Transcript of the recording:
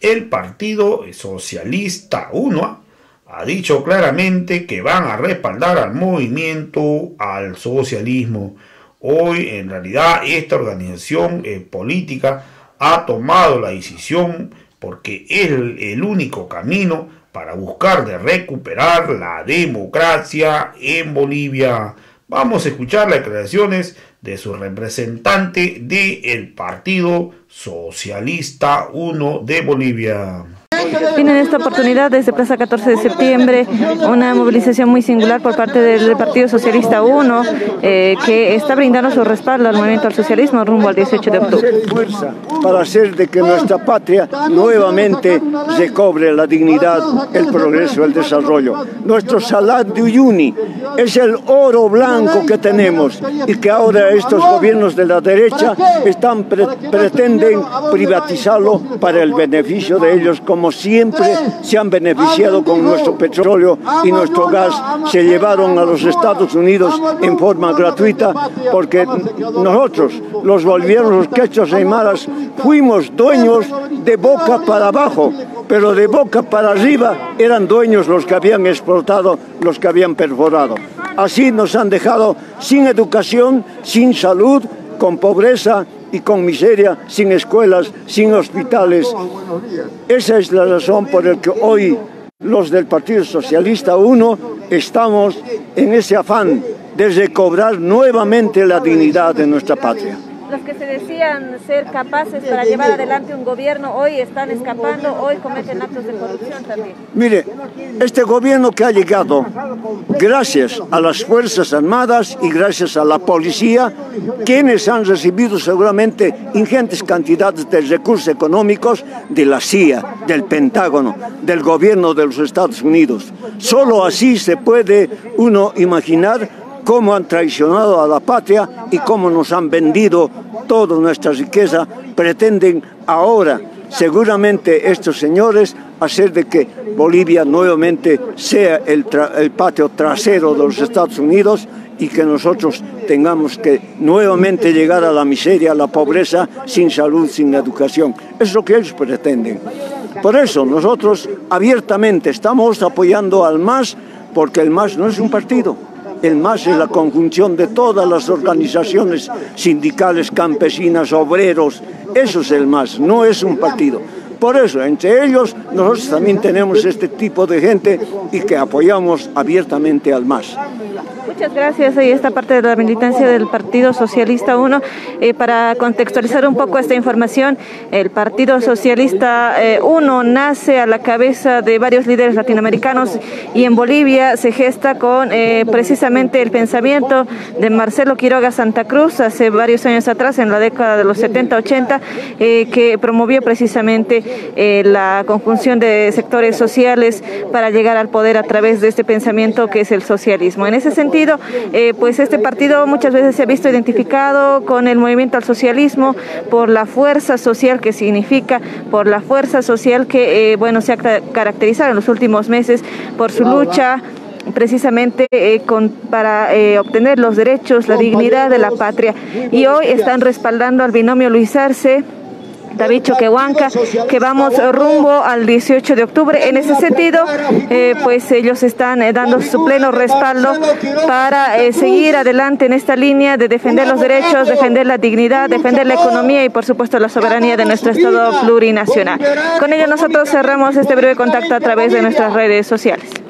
el Partido Socialista 1 ha dicho claramente que van a respaldar al movimiento, al socialismo. Hoy, en realidad, esta organización política ha tomado la decisión porque es el único camino para buscar de recuperar la democracia en Bolivia. Vamos a escuchar las declaraciones de su representante del Partido Socialista 1 de Bolivia. Tienen esta oportunidad desde Plaza 14 de septiembre, una movilización muy singular por parte del Partido Socialista 1, que está brindando su respaldo al movimiento al socialismo rumbo al 18 de octubre. Para hacer de que nuestra patria nuevamente recobre la dignidad, el progreso, el desarrollo. Nuestro Salar de Uyuni es el oro blanco que tenemos y que ahora estos gobiernos de la derecha pretenden privatizarlo para el beneficio de ellos, como siempre se han beneficiado con nuestro petróleo y nuestro gas. Se llevaron a los Estados Unidos en forma gratuita porque nosotros, los bolivianos, los quechos y aymaras, fuimos dueños de boca para abajo, pero de boca para arriba eran dueños los que habían explotado, los que habían perforado. Así nos han dejado sin educación, sin salud, con pobreza y con miseria, sin escuelas, sin hospitales. Esa es la razón por la que hoy los del Partido Socialista 1 estamos en ese afán de recobrar nuevamente la dignidad de nuestra patria. Los que se decían ser capaces para llevar adelante un gobierno hoy están escapando, hoy cometen actos de corrupción también. Mire, este gobierno que ha llegado gracias a las Fuerzas Armadas y gracias a la policía, quienes han recibido seguramente ingentes cantidades de recursos económicos de la CIA, del Pentágono, del gobierno de los Estados Unidos. Solo así se puede uno imaginar cómo han traicionado a la patria y cómo nos han vendido toda nuestra riqueza. Pretenden ahora, seguramente estos señores, hacer de que Bolivia nuevamente sea el patio trasero de los Estados Unidos y que nosotros tengamos que nuevamente llegar a la miseria, a la pobreza, sin salud, sin educación. Es lo que ellos pretenden. Por eso nosotros abiertamente estamos apoyando al MAS, porque el MAS no es un partido. El MAS es la conjunción de todas las organizaciones sindicales, campesinas, obreros. Eso es el MAS, no es un partido. Por eso, entre ellos, nosotros también tenemos este tipo de gente y que apoyamos abiertamente al MAS. Muchas gracias. Y esta parte de la militancia del Partido Socialista 1, para contextualizar un poco esta información, el Partido Socialista 1 nace a la cabeza de varios líderes latinoamericanos y en Bolivia se gesta con precisamente el pensamiento de Marcelo Quiroga Santa Cruz hace varios años atrás, en la década de los 70-80, que promovió precisamente la conjunción de sectores sociales para llegar al poder a través de este pensamiento que es el socialismo. En ese sentido, pues este partido muchas veces se ha visto identificado con el movimiento al socialismo por la fuerza social que significa, por la fuerza social que se ha caracterizado en los últimos meses por su lucha precisamente para obtener los derechos, la dignidad de la patria. Y hoy están respaldando al binomio Luis Arce, David Choquehuanca, que vamos rumbo al 18 de octubre. En ese sentido, pues ellos están dando su pleno respaldo para seguir adelante en esta línea de defender los derechos, defender la dignidad, defender la economía y por supuesto la soberanía de nuestro Estado plurinacional. Con ello nosotros cerramos este breve contacto a través de nuestras redes sociales.